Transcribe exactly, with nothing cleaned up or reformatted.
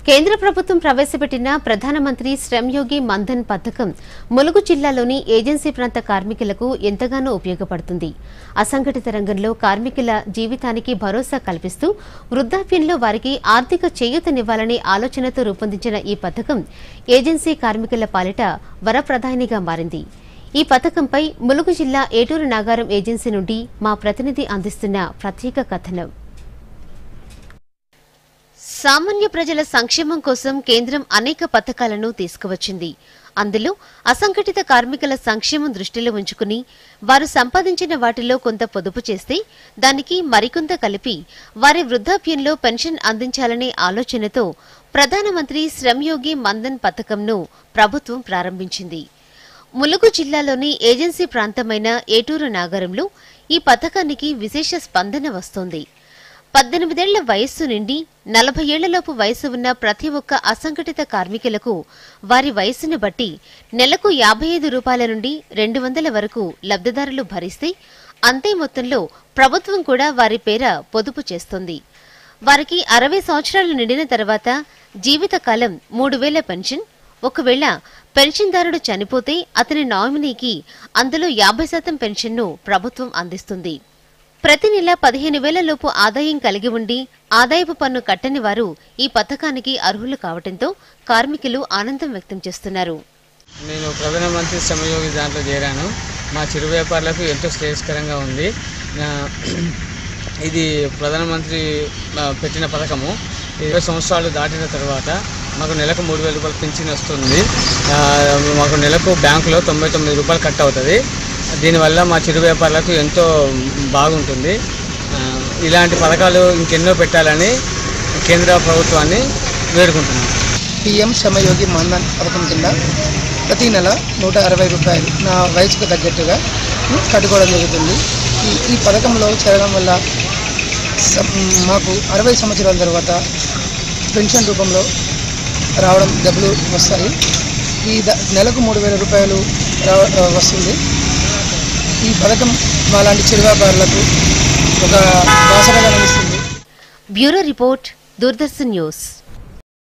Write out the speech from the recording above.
కేంద్ర ప్రభుత్వం ప్రవేశపెట్టిన ప్రధానమంత్రి శ్రమ్ యోగి మన్ధన్ పథకం ములుగు జిల్లాలోని ఏజెన్సీ ప్రాంత కార్మికులకు ఎంతగానో ఉపయోగపడుతుంది. అసంఘటిత రంగంలో కార్మికుల జీవితానికి భరోసా కల్పిస్తూ వృద్ధాప్యంలో వారికి ఆర్థిక చేయూతనివ్వాలనే ఆలోచనతో రూపొందించిన ఈ పథకం ఏజెన్సీ కార్మికుల పాలిట వరప్రదాయినిగా మారింది. ఈ పథకంపై ములుగు జిల్లా ఏటూరు నాగారం ఏజెన్సీ నుండి మా ప్రతినిధి అందిస్తున్న ప్రత్యేక కథనం. సామాన్య ప్రజల సంక్షేమం కోసం కేంద్రం అనేక పథకాలను తీసుకువచ్చింది. అందులో అసంఘటిత కార్మికుల సంక్షేమం దృష్టిలో ఉంచుకుని వారు సంపాదించిన వాటిలో కొంత పొదుపు చేస్తే దానికి మరికొంత కలిపి వారి వృద్ధాప్యంలో పెన్షన్ అందించాలనే ఆలోచనతో ప్రధానమంత్రి శ్రమ్ యోగి మన్ధన్ పథకంను ప్రభుత్వం ప్రారంభించింది. ములుగు జిల్లాలోని ఏజెన్సీ ప్రాంతమైన ఏటూరు నాగరంలో ఈ పథకానికి విశేష స్పందన వస్తోంది. పద్దెనిమిదేళ్ల వయస్సు నుండి నలభై ఏళ్లలోపు వయసు ఉన్న ప్రతి ఒక్క అసంఘటిత కార్మికులకు వారి వయసును బట్టి నెలకు యాభై ఐదు రూపాయల నుండి రెండు వందల వరకు లబ్ధిదారులు భరిస్తే అంతే మొత్తంలో ప్రభుత్వం కూడా వారి పేర పొదుపు చేస్తుంది. వారికి అరవై సంవత్సరాలు నిండిన తర్వాత జీవితకాలం మూడు వేల పెన్షన్, ఒకవేళ పెన్షన్దారుడు చనిపోతే అతని నామినీకి అందులో యాభై శాతం పెన్షన్ను ప్రభుత్వం అందిస్తుంది. ప్రతి నెల పదిహేను వేల లోపు ఆదాయం కలిగి ఉండి ఆదాయపు పన్ను కట్టని వారు ఈ పథకానికి అర్హులు కావడంతో కార్మికులు ఆనందం వ్యక్తం చేస్తున్నారు. నేను ప్రధానమంత్రి శ్రమ్ యోగి దాంట్లో చేరాను. మా చిరు వ్యాపారులకు ఎంతో శ్రేయస్కరంగా ఉంది. ఇది ప్రధానమంత్రి పెట్టిన పథకము. ఇరవై సంవత్సరాలు దాటిన తర్వాత మాకు నెలకు మూడు వేల రూపాయలు పెన్షన్ వస్తుంది. మాకు నెలకు బ్యాంకులో తొంభై తొమ్మిది రూపాయలు కట్ అవుతుంది. దీనివల్ల మా చిరు వ్యాపారులకు ఎంతో బాగుంటుంది. ఇలాంటి పథకాలు ఇంకెన్నో పెట్టాలని కేంద్ర ప్రభుత్వాన్ని వేడుకుంటున్నాను. పీఎం శ్రమ్ యోగి మన్ధన్ పథకం కింద ప్రతి నెల నూట అరవై రూపాయలు నా వయసుకు తగ్గట్టుగా కట్టుకోవడం జరుగుతుంది. ఈ ఈ పథకంలో చేరడం వల్ల మాకు అరవై సంవత్సరాల తర్వాత పెన్షన్ రూపంలో రావడం డబ్బులు వస్తాయి. ఈ నెలకు మూడు వేల రూపాయలు వస్తుంది. ఈ పథకం మాలాంటి చిరు వ్యాపారులకు ఒక ఆసరాగా నిలుస్తుంది. Bureau report, Doordarshan news.